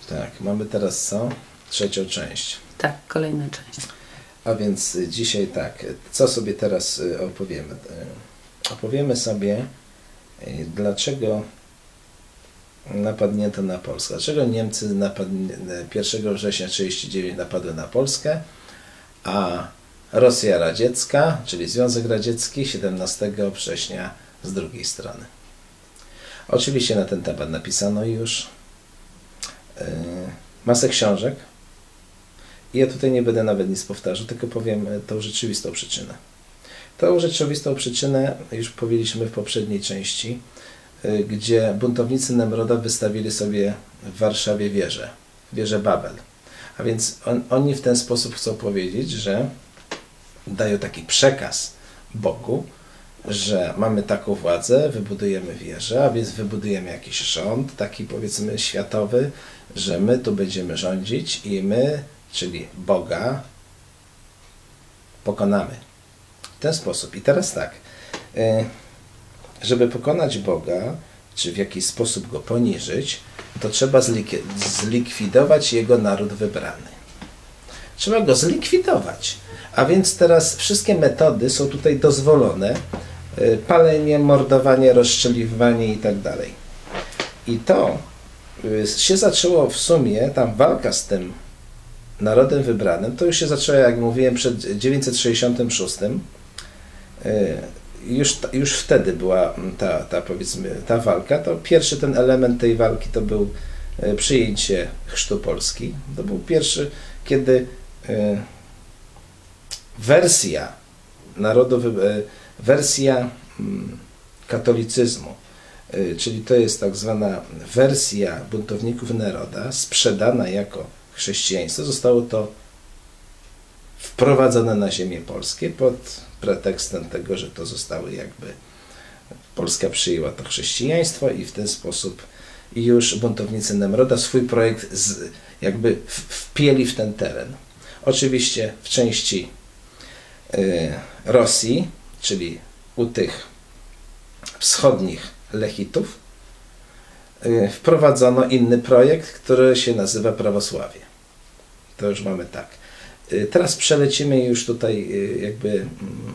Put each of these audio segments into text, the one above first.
Tak, mamy teraz co? Trzecią część. Tak, kolejna część. A więc dzisiaj tak, co sobie teraz opowiemy? Opowiemy sobie, dlaczego napadnięto na Polskę. Dlaczego Niemcy 1 września 1939 napadły na Polskę, a Rosja Radziecka, czyli Związek Radziecki 17 września z drugiej strony. Oczywiście na ten temat napisano już masę książek. I ja tutaj nie będę nawet nic powtarzał, tylko powiem tą rzeczywistą przyczynę. Tą rzeczywistą przyczynę już powiedzieliśmy w poprzedniej części, gdzie buntownicy Nemroda wystawili sobie w Warszawie wieżę Babel. A więc oni w ten sposób chcą powiedzieć, że dają taki przekaz Bogu, że mamy taką władzę, wybudujemy wieżę, a więc wybudujemy jakiś rząd, taki powiedzmy światowy, że my tu będziemy rządzić i my, czyli Boga, pokonamy. W ten sposób. I teraz tak, żeby pokonać Boga, czy w jakiś sposób Go poniżyć, to trzeba zlikwidować Jego naród wybrany. Trzeba Go zlikwidować. A więc teraz wszystkie metody są tutaj dozwolone. Palenie, mordowanie, rozstrzeliwanie i tak dalej. I to się zaczęło w sumie, tam walka z tym narodem wybranym, to już się zaczęło, jak mówiłem, przed 966. Już wtedy była powiedzmy, ta walka. To pierwszy ten element tej walki to był przyjęcie chrztu Polski. To był pierwszy, kiedy wersja wersja katolicyzmu, czyli to jest tak zwana wersja buntowników Neroda, sprzedana jako chrześcijaństwo, zostało to wprowadzone na ziemię polskie pod pretekstem tego, że to zostały jakby Polska przyjęła to chrześcijaństwo i w ten sposób już buntownicy Nemroda swój projekt jakby wpięli w ten teren. Oczywiście w części Rosji, czyli u tych wschodnich Lechitów, wprowadzono inny projekt, który się nazywa prawosławie. To już mamy tak. Teraz przelecimy już tutaj jakby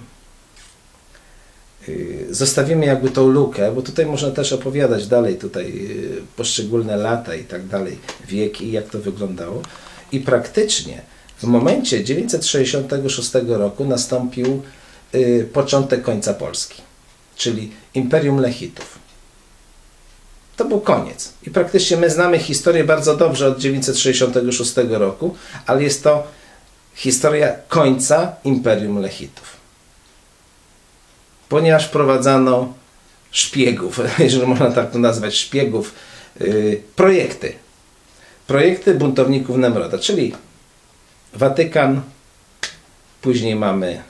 zostawimy jakby tą lukę, bo tutaj można też opowiadać dalej tutaj poszczególne lata i tak dalej, wieki, jak to wyglądało. I praktycznie w momencie 966 roku nastąpił początek końca Polski, czyli Imperium Lechitów. To był koniec. I praktycznie my znamy historię bardzo dobrze od 966 roku, ale jest to historia końca Imperium Lechitów. Ponieważ wprowadzano szpiegów, jeżeli można tak to nazwać, szpiegów, projekty buntowników Nemroda, czyli Watykan, później mamy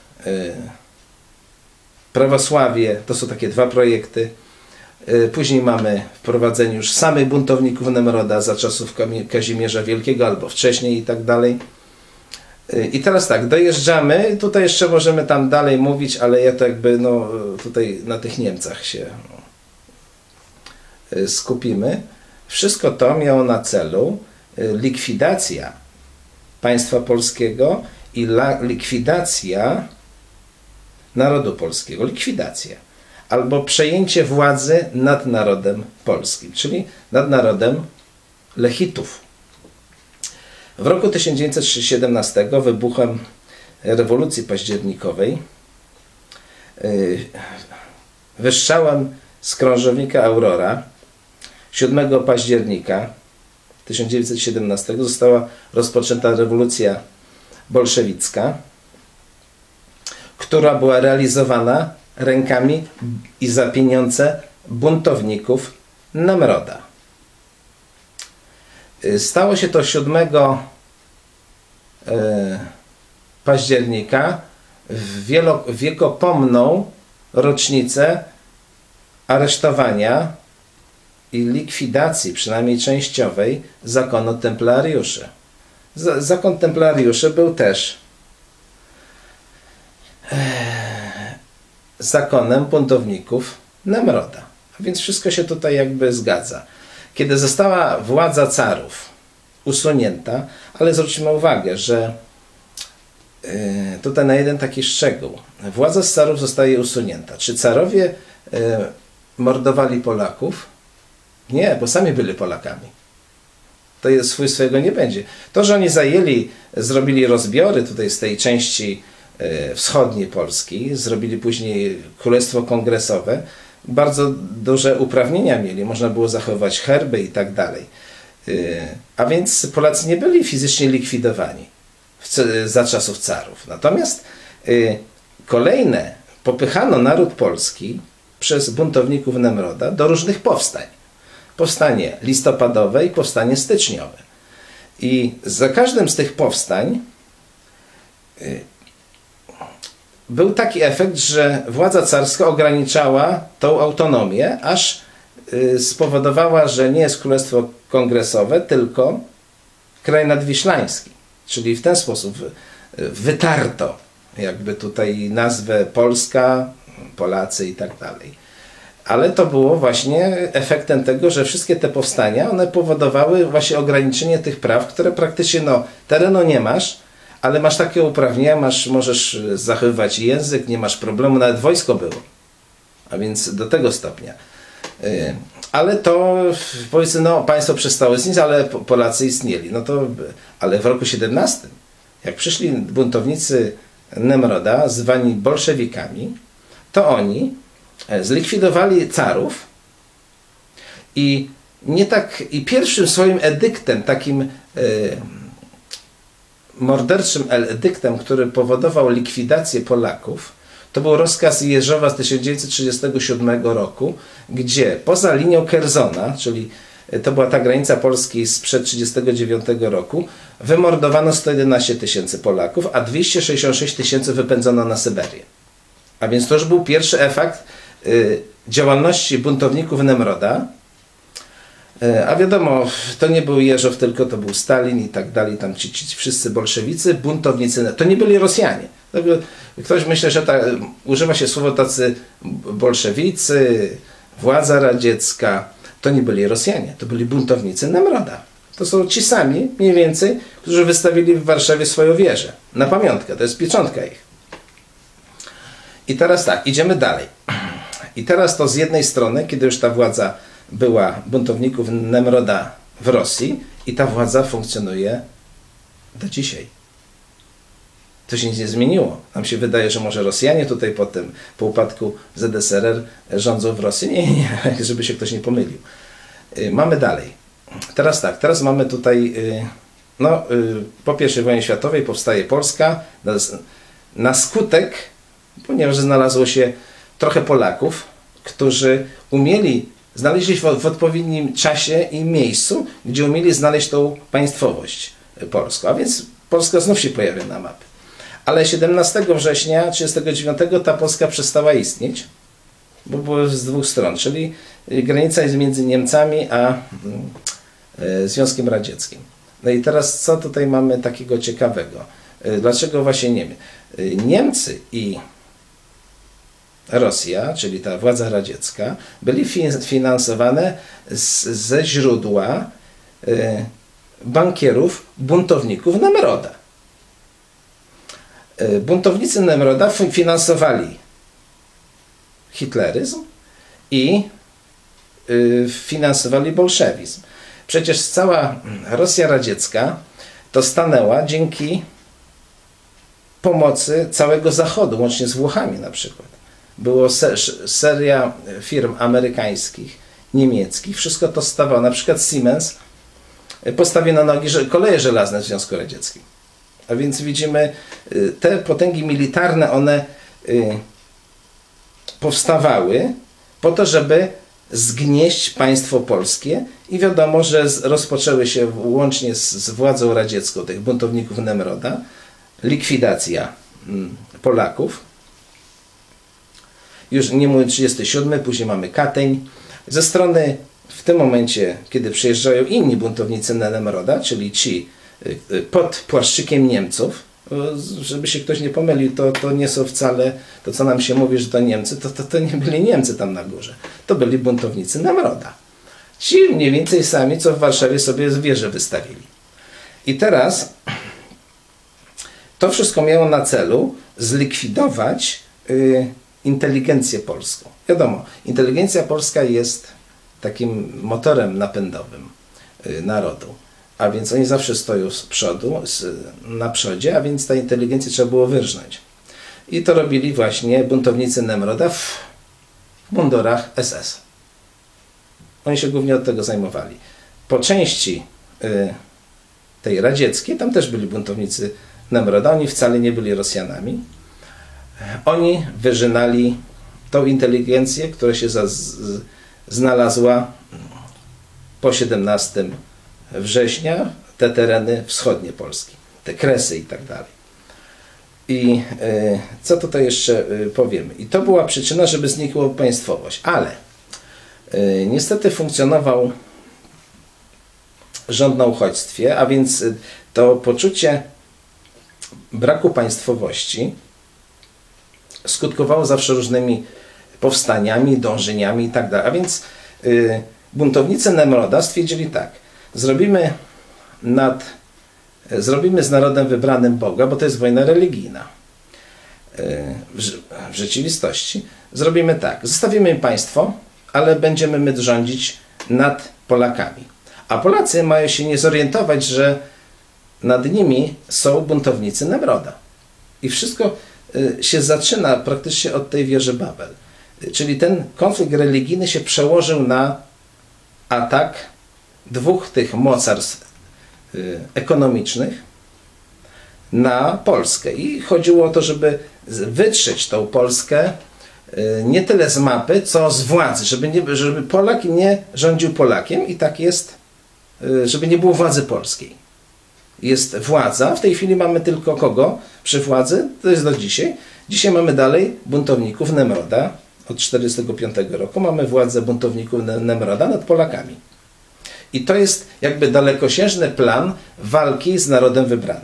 prawosławie, to są takie dwa projekty. Później mamy wprowadzenie już samych buntowników Nemroda za czasów Kazimierza Wielkiego albo wcześniej i tak dalej. I teraz tak, dojeżdżamy, tutaj jeszcze możemy tam dalej mówić, ale ja to jakby tutaj na tych Niemcach się skupimy. Wszystko to miało na celu likwidacja państwa polskiego i likwidacja narodu polskiego. Likwidacja. Albo przejęcie władzy nad narodem polskim, czyli nad narodem Lechitów. W roku 1917 wybuchem rewolucji październikowej wystrzałem z krążownika Aurora 7 października 1917 została rozpoczęta rewolucja bolszewicka, która była realizowana rękami i za pieniądze buntowników Nemroda. Stało się to 7 października w wiekopomną rocznicę aresztowania i likwidacji, przynajmniej częściowej, zakonu templariuszy. Zakon templariuszy był też zakonem buntowników Nemroda. A więc wszystko się tutaj jakby zgadza. Kiedy została władza carów usunięta, ale zwróćmy uwagę, że tutaj na jeden taki szczegół. Władza z carów zostaje usunięta. Czy carowie mordowali Polaków? Nie, bo sami byli Polakami. To jest swojego nie będzie. To, że oni zrobili rozbiory tutaj z tej części wschodniej Polski, zrobili później Królestwo Kongresowe, bardzo duże uprawnienia mieli, można było zachowywać herby i tak dalej. A więc Polacy nie byli fizycznie likwidowani za czasów carów. Natomiast kolejne popychano naród polski przez buntowników Nemroda do różnych powstań. Powstanie listopadowe i powstanie styczniowe. I za każdym z tych powstań był taki efekt, że władza carska ograniczała tą autonomię, aż spowodowała, że nie jest Królestwo Kongresowe, tylko kraj nadwiślański. Czyli w ten sposób wytarto jakby tutaj nazwę Polska, Polacy i tak dalej. Ale to było właśnie efektem tego, że wszystkie te powstania, one powodowały właśnie ograniczenie tych praw, które praktycznie terenu nie masz, ale masz takie uprawnienia, możesz zachowywać język, nie masz problemu, nawet wojsko było. A więc do tego stopnia. Ale to, powiedzmy, państwo przestało istnieć, ale Polacy istnieli. Ale w roku 17, jak przyszli buntownicy Nemroda, zwani bolszewikami, to oni zlikwidowali carów i pierwszym swoim edyktem, takim morderczym edyktem, który powodował likwidację Polaków, to był rozkaz Jeżowa z 1937 roku, gdzie poza linią Kerzona, czyli to była ta granica Polski sprzed 1939 roku, wymordowano 111 000 Polaków, a 266 000 wypędzono na Syberię. A więc to już był pierwszy efekt działalności buntowników Nemroda. A wiadomo, to nie był Jeżow, tylko to był Stalin i tak dalej, tam ci wszyscy bolszewicy, buntownicy, to nie byli Rosjanie. Ktoś myśli, że używa się słowa tacy bolszewicy, władza radziecka, to nie byli Rosjanie, to byli buntownicy Nemroda. To są ci sami, mniej więcej, którzy wystawili w Warszawie swoją wieżę. Na pamiątkę, to jest pieczątka ich. I teraz tak, idziemy dalej. I teraz to z jednej strony, kiedy już ta władza była buntowników Nemroda w Rosji i ta władza funkcjonuje do dzisiaj. To się nic nie zmieniło. Nam się wydaje, że może Rosjanie tutaj po upadku ZSRR rządzą w Rosji. Nie, żeby się ktoś nie pomylił. Mamy dalej. Teraz tak, teraz mamy tutaj, po I wojnie światowej powstaje Polska na skutek, ponieważ znalazło się trochę Polaków, którzy znaleźli się w odpowiednim czasie i miejscu, gdzie umieli znaleźć tą państwowość polską. A więc Polska znów się pojawia na mapie. Ale 17 września 1939 ta Polska przestała istnieć, bo było z dwóch stron, czyli granica jest między Niemcami a Związkiem Radzieckim. No i teraz co tutaj mamy takiego ciekawego? Dlaczego właśnie Niemcy? Niemcy i Rosja, czyli ta władza radziecka, byli finansowane ze źródła bankierów, buntowników Nemroda. Buntownicy Nemroda finansowali hitleryzm i finansowali bolszewizm. Przecież cała Rosja radziecka to stanęła dzięki pomocy całego Zachodu, łącznie z Włochami na przykład. Było seria firm amerykańskich, niemieckich, wszystko to stawało. Na przykład Siemens postawił na nogi koleje żelazne w Związku Radzieckim. A więc widzimy, te potęgi militarne, one powstawały po to, żeby zgnieść państwo polskie i wiadomo, że rozpoczęły się łącznie z władzą radziecką tych buntowników Nemroda likwidacja Polaków. Już nie mówię 37, później mamy Katyń. Ze strony w tym momencie, kiedy przyjeżdżają inni buntownicy Nemroda, czyli ci pod płaszczykiem Niemców, żeby się ktoś nie pomylił, to nie są wcale, to co nam się mówi, że to Niemcy, to nie byli Niemcy tam na górze. To byli buntownicy Nemroda. Ci mniej więcej sami, co w Warszawie sobie wieże wystawili. I teraz to wszystko miało na celu zlikwidować inteligencję polską. Wiadomo, inteligencja polska jest takim motorem napędowym narodu. A więc oni zawsze stoją z przodu, na przodzie, a więc ta inteligencja trzeba było wyrżnąć. I to robili właśnie buntownicy Nemroda w mundurach SS. Oni się głównie od tego zajmowali. Po części tej radzieckiej, tam też byli buntownicy Nemroda, oni wcale nie byli Rosjanami. Oni wyrzynali tą inteligencję, która się znalazła po 17 września, te tereny wschodnie Polski, te Kresy i tak dalej. I co tutaj jeszcze powiemy? I to była przyczyna, żeby znikła państwowość, ale niestety funkcjonował rząd na uchodźstwie, a więc to poczucie braku państwowości skutkowało zawsze różnymi powstaniami, dążeniami i tak dalej. A więc buntownicy Nemroda stwierdzili tak, zrobimy z narodem wybranym Boga, bo to jest wojna religijna. W rzeczywistości zrobimy tak, zostawimy im państwo, ale będziemy my rządzić nad Polakami. A Polacy mają się nie zorientować, że nad nimi są buntownicy Nemroda. I wszystko się zaczyna praktycznie od tej wieży Babel. Czyli ten konflikt religijny się przełożył na atak dwóch tych mocarstw ekonomicznych na Polskę. I chodziło o to, żeby wytrzeć tą Polskę nie tyle z mapy, co z władzy, żeby Polak nie rządził Polakiem i tak jest, żeby nie było władzy polskiej. Jest władza, w tej chwili mamy tylko kogo przy władzy, to jest do dzisiaj. Dzisiaj mamy dalej buntowników Nemroda, od 1945 roku mamy władzę buntowników Nemroda nad Polakami. I to jest jakby dalekosiężny plan walki z narodem wybranym.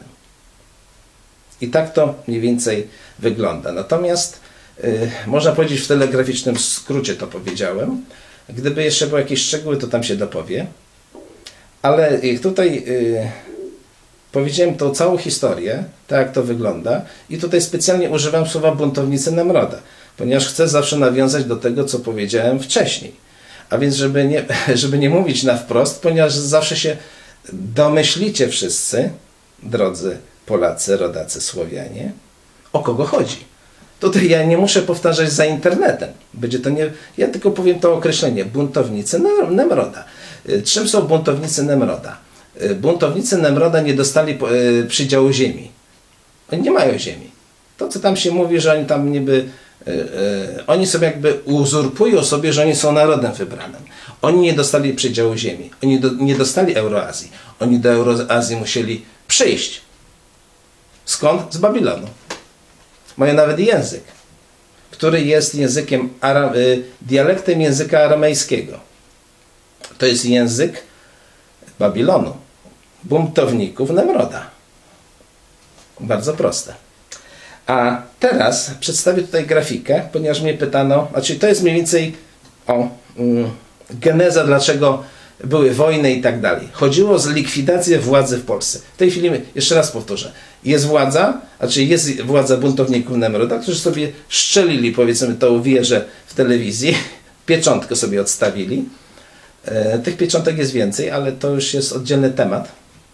I tak to mniej więcej wygląda. Natomiast można powiedzieć w telegraficznym skrócie to powiedziałem. Gdyby jeszcze były jakieś szczegóły, to tam się dopowie. Ale tutaj powiedziałem tą całą historię, tak jak to wygląda. I tutaj specjalnie używam słowa buntownicy Nemroda, ponieważ chcę zawsze nawiązać do tego, co powiedziałem wcześniej. A więc, żeby nie mówić na wprost, ponieważ zawsze się domyślicie wszyscy, drodzy Polacy, rodacy, Słowianie, o kogo chodzi. Tutaj ja nie muszę powtarzać za internetem. Będzie to nie, ja tylko powiem to określenie. Buntownicy Nemroda. Czym są buntownicy Nemroda? Buntownicy Nemroda nie dostali przydziału ziemi. Oni nie mają ziemi. To, co tam się mówi, że oni tam niby oni sobie jakby uzurpują sobie, że oni są narodem wybranym. Oni nie dostali przydziału ziemi. Oni nie dostali Euroazji. Oni do Euroazji musieli przyjść. Skąd? Z Babilonu. Mają nawet język, który jest językiem dialektem języka aramejskiego. To jest język Babilonu. Buntowników Nemroda. Bardzo proste. A teraz przedstawię tutaj grafikę, ponieważ mnie pytano, znaczy to jest mniej więcej geneza, dlaczego były wojny i tak dalej. Chodziło o likwidację władzy w Polsce. W tej chwili, jeszcze raz powtórzę, jest władza, znaczy jest władza buntowników Nemroda, którzy sobie szczelili, powiedzmy, tą wieżę w telewizji, pieczątkę sobie odstawili. Tych pieczątek jest więcej, ale to już jest oddzielny temat.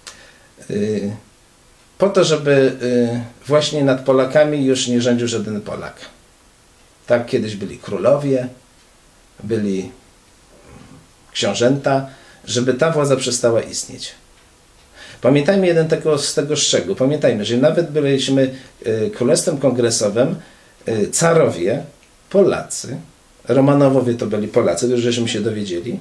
Po to, żeby właśnie nad Polakami już nie rządził żaden Polak. Tak kiedyś byli królowie, byli książęta, żeby ta władza przestała istnieć. Pamiętajmy jeden z tego szczegółu. Pamiętajmy, że nawet byliśmy królestwem kongresowym, carowie, Polacy, Romanowowie to byli Polacy, to już żeśmy się dowiedzieli.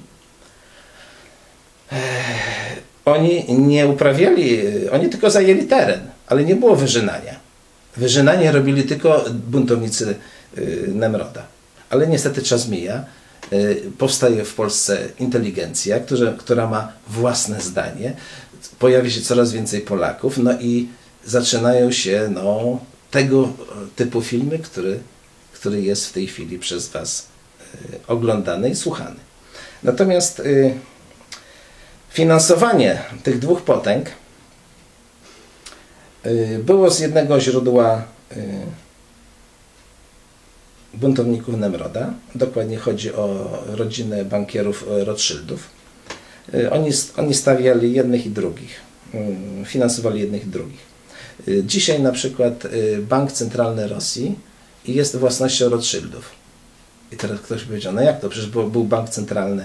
Oni nie uprawiali, oni tylko zajęli teren, ale nie było wyrzynania. Wyrzynanie robili tylko buntownicy Nemroda. Ale niestety czas mija. Powstaje w Polsce inteligencja, która ma własne zdanie. Pojawia się coraz więcej Polaków, no i zaczynają się tego typu filmy, który jest w tej chwili przez Was oglądany i słuchany. Natomiast finansowanie tych dwóch potęg Było z jednego źródła buntowników Nemroda. Dokładnie chodzi o rodzinę bankierów Rothschildów. Oni stawiali jednych i drugich. Finansowali jednych i drugich. Dzisiaj na przykład Bank Centralny Rosji jest własnością Rothschildów. I teraz ktoś powiedział, no jak to? Przecież był bank centralny.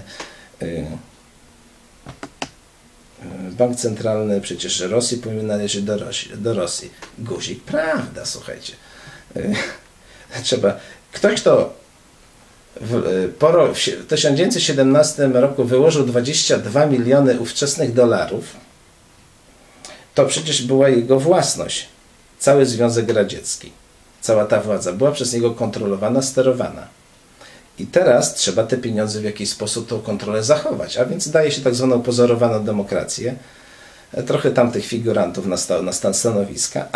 Bank centralny przecież Rosji powinien należeć do Rosji. Guzik, prawda, słuchajcie. Ktoś, kto w 1917 roku wyłożył 22 miliony ówczesnych dolarów, to przecież była jego własność. Cały Związek Radziecki, cała ta władza była przez niego kontrolowana, sterowana. I teraz trzeba te pieniądze w jakiś sposób tą kontrolę zachować, a więc daje się tak zwaną pozorowaną demokrację. Trochę tamtych figurantów na stan stanowiska,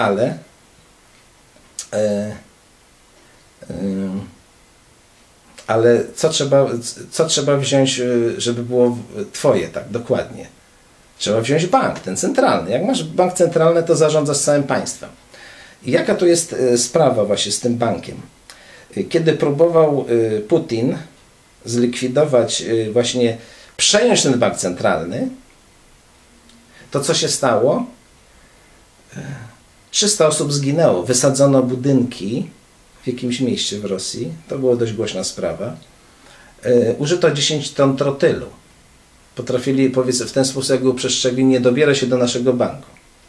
ale co trzeba wziąć, żeby było twoje, tak, dokładnie. Trzeba wziąć bank, ten centralny. Jak masz bank centralny, to zarządzasz całym państwem. I jaka tu jest sprawa właśnie z tym bankiem? Kiedy próbował Putin zlikwidować, właśnie przejąć ten bank centralny, to co się stało? 300 osób zginęło. Wysadzono budynki w jakimś mieście w Rosji. To była dość głośna sprawa. Użyto 10 ton trotylu. Potrafili, powiedzmy, w ten sposób, jak go przestrzegli, nie dobiera się do naszego banku.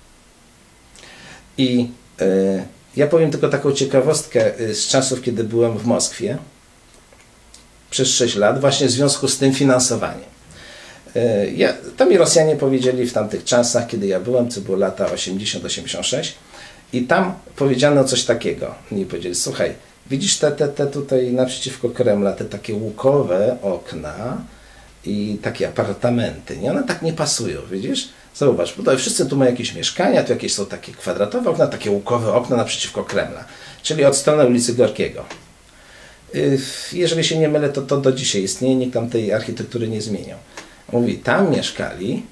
I ja powiem tylko taką ciekawostkę z czasów, kiedy byłem w Moskwie przez 6 lat, właśnie w związku z tym finansowaniem. To mi Rosjanie powiedzieli w tamtych czasach, kiedy ja byłem, co było lata 80-86, i tam powiedziano coś takiego. Oni powiedzieli, słuchaj, widzisz te tutaj naprzeciwko Kremla, te takie łukowe okna i takie apartamenty, nie? One tak nie pasują, widzisz? Zauważ, bo wszyscy tu mają jakieś mieszkania, tu jakieś są takie kwadratowe okna, takie łukowe okna naprzeciwko Kremla, czyli od strony ulicy Gorkiego. Jeżeli się nie mylę, to do dzisiaj istnieje, nikt tam tej architektury nie zmieniał. Mówi, tam mieszkali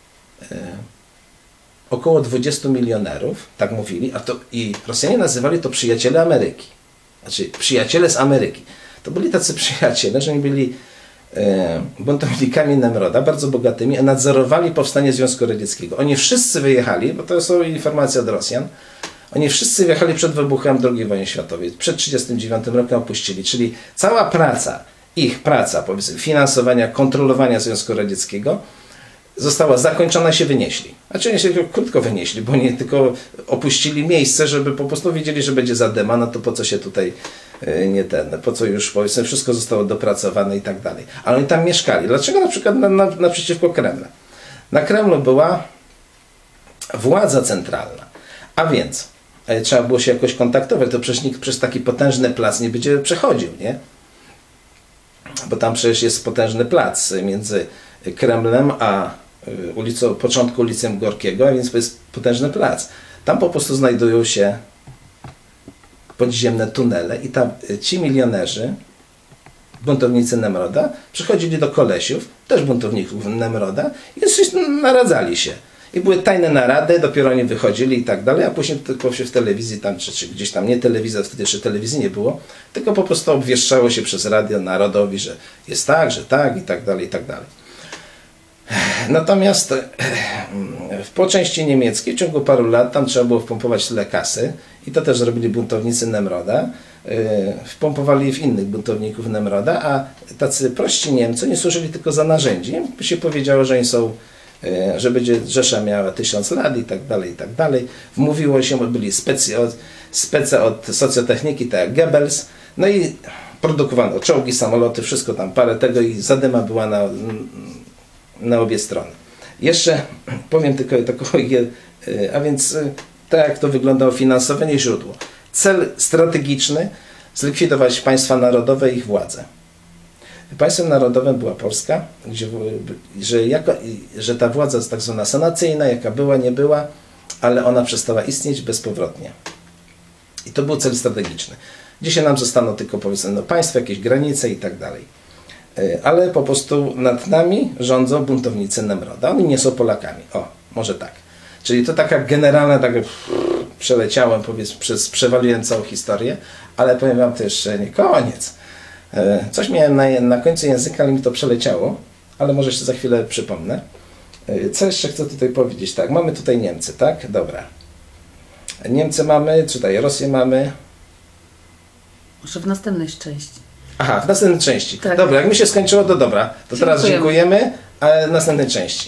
około 20 milionerów, tak mówili, i Rosjanie nazywali to przyjaciele Ameryki. Znaczy przyjaciele z Ameryki. To byli tacy przyjaciele, że oni byli buntownikami Nemroda, bardzo bogatymi, a nadzorowali powstanie Związku Radzieckiego. Oni wszyscy wyjechali, bo to są informacje od Rosjan, oni wszyscy wyjechali przed wybuchem II wojny światowej. Przed 1939 rokiem opuścili. Czyli cała praca, ich praca, powiedzmy, finansowania, kontrolowania Związku Radzieckiego została zakończona, się wynieśli. Znaczy oni się tylko krótko wynieśli, bo nie tylko opuścili miejsce, żeby po prostu wiedzieli, że będzie zadyma, no to po co się tutaj po co już, powiedzmy, wszystko zostało dopracowane i tak dalej. Ale oni tam mieszkali. Dlaczego na przykład naprzeciwko Kremla? Na Kremlu była władza centralna, a więc trzeba było się jakoś kontaktować, to przecież nikt przez taki potężny plac nie będzie przechodził, nie? Bo tam przecież jest potężny plac między Kremlem a początku ulicy Gorkiego, a więc to jest potężny plac. Tam po prostu znajdują się podziemne tunele i tam ci milionerzy, buntownicy Nemroda, przychodzili do kolesiów, też buntowników Nemroda i naradzali się. I były tajne narady, dopiero oni wychodzili i tak dalej, a później tylko się w telewizji tam, czy gdzieś tam, nie telewizja, wtedy jeszcze telewizji nie było, tylko po prostu obwieszczało się przez radio narodowi, że jest tak, że tak i tak dalej, i tak dalej. Natomiast po części niemieckiej w ciągu paru lat tam trzeba było wpompować tyle kasy i to też zrobili buntownicy Nemroda. Wpompowali w innych buntowników Nemroda, a tacy prości Niemcy nie służyli tylko za narzędzie. By się powiedziało, że oni są, że będzie Rzesza miała 1000 lat i tak dalej, i tak dalej. Wmówiło się, byli spece od socjotechniki, tak jak Goebbels. No i produkowano czołgi, samoloty, wszystko tam, parę tego i zadyma była na obie strony. Jeszcze powiem tylko taką, a więc tak jak to wyglądało finansowanie i źródło. Cel strategiczny: zlikwidować państwa narodowe i ich władzę. Państwem narodowym była Polska, że ta władza jest tak zwana sanacyjna, jaka była, nie była, ale ona przestała istnieć bezpowrotnie. I to był cel strategiczny. Dzisiaj nam zostaną tylko, powiedzmy, państwa, jakieś granice i tak dalej. Ale po prostu nad nami rządzą buntownicy Nemroda. Oni nie są Polakami. O, może tak. Czyli to taka generalna, taka przeleciałem, powiedzmy, przewaliłem całą historię, ale powiem Wam, to jeszcze nie koniec. Coś miałem na końcu języka, ale mi to przeleciało, ale może jeszcze za chwilę przypomnę. Co jeszcze chcę tutaj powiedzieć? Tak, mamy tutaj Niemcy, tak? Dobra. Niemcy mamy, tutaj Rosję mamy. Może w następnej części. Aha, w następnej części. Tak. Dobra, jak mi się skończyło, to dobra. To teraz dziękujemy, a w następnej części.